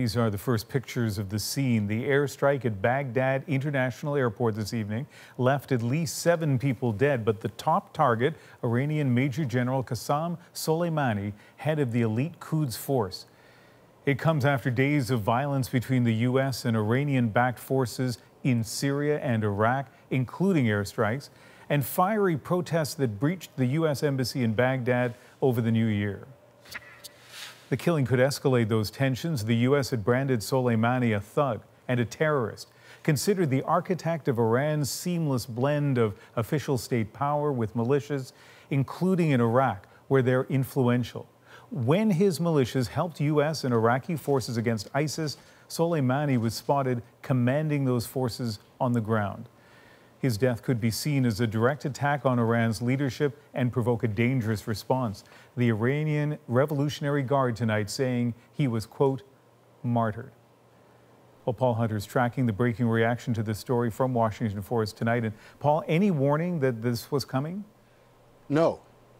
These are the first pictures of the scene. The airstrike at Baghdad International Airport this evening left at least 7 people dead, but the top target, Iranian Major General Qasem Soleimani, head of the elite Quds force. It comes after days of violence between the U.S. and Iranian-backed forces in Syria and Iraq, including airstrikes, and fiery protests that breached the U.S. Embassy in Baghdad over the new year. The killing could escalate those tensions. The U.S. had branded Soleimani a thug and a terrorist, considered the architect of Iran's seamless blend of official state power with militias, including in Iraq, where they're influential. When his militias helped U.S. and Iraqi forces against ISIS, Soleimani was spotted commanding those forces on the ground. His death could be seen as a direct attack on Iran's leadership and provoke a dangerous response. The Iranian Revolutionary Guard tonight saying he was, quote, martyred. Well, Paul Hunter's tracking the breaking reaction to this story from Washington for us tonight. And Paul, any warning that this was coming? No.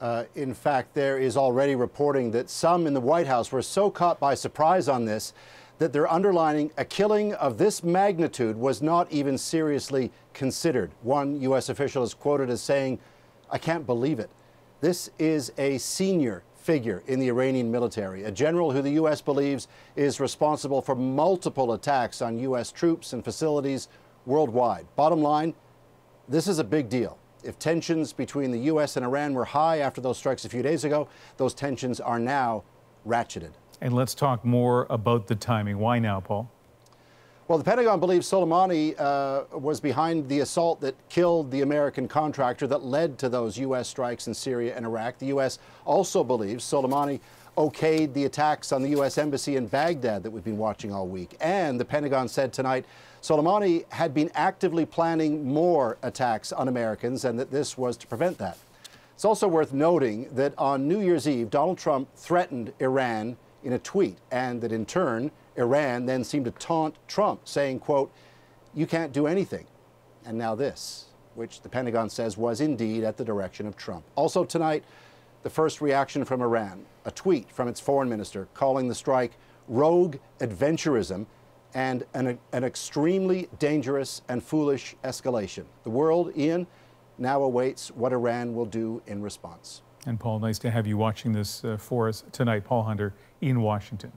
In fact, there is already reporting that some in the White House were so caught by surprise on this that they're underlining a killing of this magnitude was not even seriously considered. One U.S. official is quoted as saying, "I can't believe it. This is a senior figure in the Iranian military, a general who the U.S. believes is responsible for multiple attacks on U.S. troops and facilities worldwide." Bottom line, this is a big deal. If tensions between the U.S. and Iran were high after those strikes a few days ago, those tensions are now ratcheted. And let's talk more about the timing. Why now, Paul? Well, the Pentagon believes Soleimani was behind the assault that killed the American contractor that led to those U.S. strikes in Syria and Iraq. The U.S. also believes Soleimani okayed the attacks on the U.S. Embassy in Baghdad that we've been watching all week. And the Pentagon said tonight Soleimani had been actively planning more attacks on Americans and that this was to prevent that. It's also worth noting that on New Year's Eve, Donald Trump threatened Iran in a tweet, and that in turn, Iran then seemed to taunt Trump, saying, quote, "You can't do anything." And now this, which the Pentagon says was indeed at the direction of Trump. Also tonight, the first reaction from Iran, a tweet from its foreign minister calling the strike rogue adventurism and an extremely dangerous and foolish escalation. The world, Ian, now awaits what Iran will do in response. And Paul, nice to have you watching this for us tonight. Paul Hunter in Washington.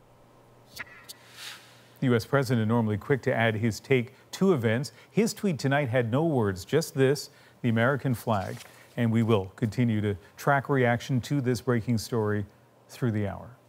The U.S. president normally quick to add his take to events. His tweet tonight had no words, just this, the American flag. And we will continue to track reaction to this breaking story through the hour.